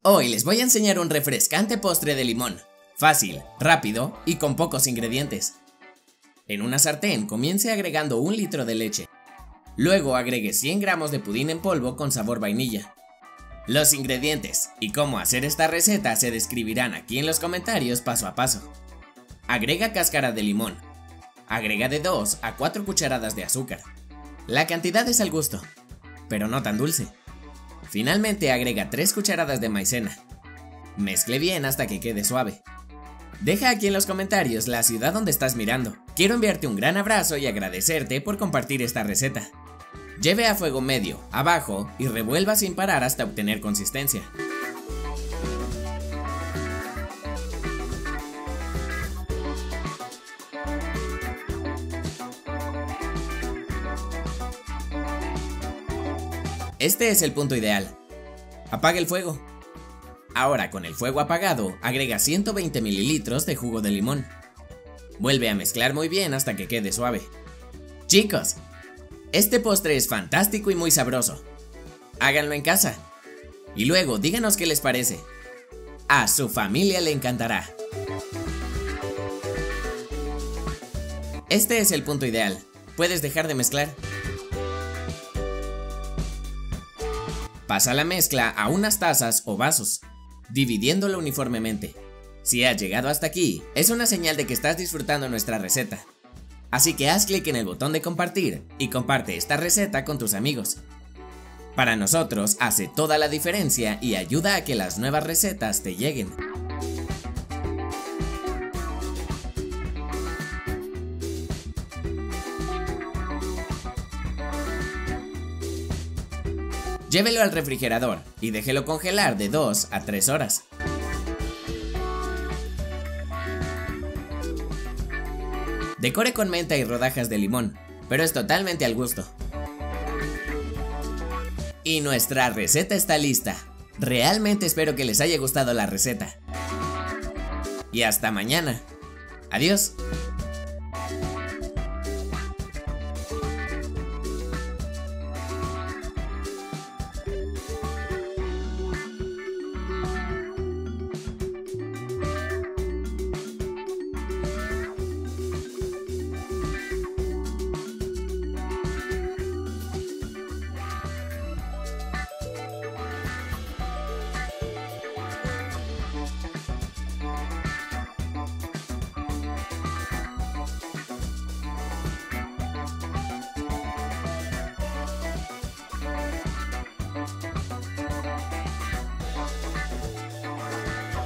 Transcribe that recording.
Hoy les voy a enseñar un refrescante postre de limón. Fácil, rápido y con pocos ingredientes. En una sartén comience agregando 1 litro de leche. Luego agregue 100 gramos de pudín en polvo con sabor vainilla. Los ingredientes y cómo hacer esta receta se describirán aquí en los comentarios paso a paso. Agrega cáscara de limón. Agrega de 2 a 4 cucharadas de azúcar. La cantidad es al gusto, pero no tan dulce. Finalmente agrega 3 cucharadas de maicena. Mezcle bien hasta que quede suave. Deja aquí en los comentarios la ciudad donde estás mirando. Quiero enviarte un gran abrazo y agradecerte por compartir esta receta. Lleve a fuego medio, a bajo y revuelva sin parar hasta obtener consistencia. Este es el punto ideal. Apague el fuego. Ahora con el fuego apagado, agrega 120 mililitros de jugo de limón. Vuelve a mezclar muy bien hasta que quede suave. Chicos, este postre es fantástico y muy sabroso. Háganlo en casa. Y luego díganos qué les parece. A su familia le encantará. Este es el punto ideal. Puedes dejar de mezclar. Pasa la mezcla a unas tazas o vasos, dividiéndolo uniformemente. Si has llegado hasta aquí, es una señal de que estás disfrutando nuestra receta. Así que haz clic en el botón de compartir y comparte esta receta con tus amigos. Para nosotros hace toda la diferencia y ayuda a que las nuevas recetas te lleguen. Llévelo al refrigerador y déjelo congelar de 2 a 3 horas. Decore con menta y rodajas de limón, pero es totalmente al gusto. Y nuestra receta está lista. Realmente espero que les haya gustado la receta. Y hasta mañana. Adiós.